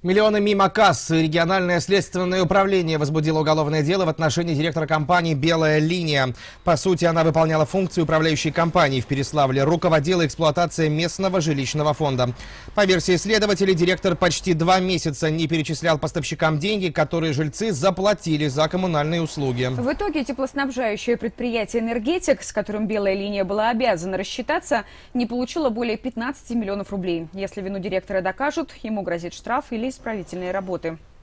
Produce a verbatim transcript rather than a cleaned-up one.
Миллионы мимо касс. Региональное следственное управление возбудило уголовное дело в отношении директора компании «Белая линия». По сути, она выполняла функции управляющей компании в Переславле, руководила эксплуатацией местного жилищного фонда. По версии следователей, директор почти два месяца не перечислял поставщикам деньги, которые жильцы заплатили за коммунальные услуги. В итоге теплоснабжающее предприятие «Энергетик», с которым «Белая линия» была обязана рассчитаться, не получило более пятнадцати миллионов рублей. Если вину директора докажут, ему грозит штраф или исправительные работы.